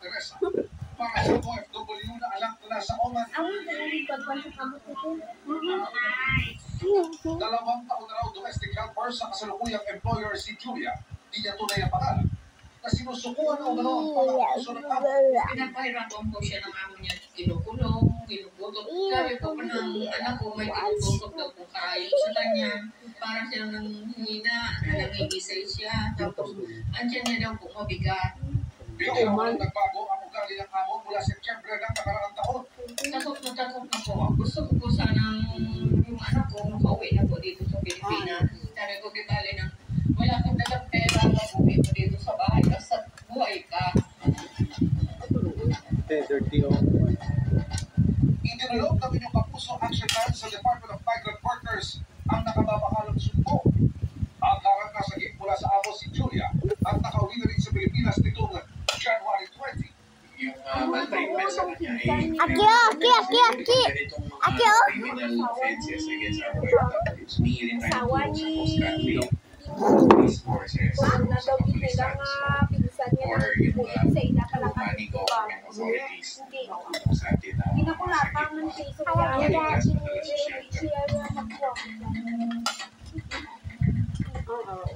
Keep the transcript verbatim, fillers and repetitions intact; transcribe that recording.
Teresa. Para sa O F W na anak na sa Oman. Dalawang taon na raw domestic helper sa kasalukuyang employer si Julia. Di niya tunay ang pangalan. Na sinusukuan na umano ang pang-abuso ng amo. Pinapahirapan po siya ng amo niya. Kinukulong, kinukutok. Sabi ko pa ng anak ko, may kinukutok daw po kayo sa kanya. Para siyang nanghihina, nangingisay siya. Tapos, andyan niya daw po mabigat. Hindi naman nagbago ang ugali ng amo mula Setyembre ng nakaraang taon. Takot na takot na po. Gusto ko po sanang yung anak ko makauwi na po dito sa Pilipinas. Sabi ko, di bali na wala akong dalang pera, mag-uwi po dito sa bahay. Basta buhay ka. Itinulog namin yung Kapuso Action Plan sa Department of Migrant Workers ang nakababakalang sumpo. Ang harap na sagip mula sa amo si Julia at nakauwi na rin sa Pilipinas nitong January twentieth. Yung uh, maltreatment sa kanya ay Aki, aki, aki, aki. Aki, oh. criminal offenses against our workers. Humingi rin tayo tulong sa post-country police forces sa kapulisan or yung uh, money government authorities sa atin na Oo.